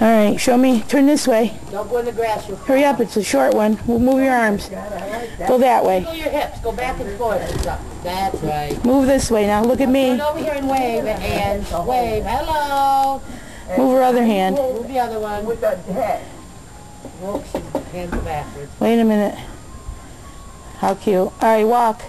All right, show me. Turn this way. Don't go in the grass. Hurry up, it's a short one. We'll move your arms. Go that way. Go your hips. Go back and forth. That's right. Move this way now. Look at me. Turn over here and wave at hands. Wave. Hello. Move her other hand. Move the other one. With the head. Whoops. Hands backwards. Wait a minute. How cute. All right, walk.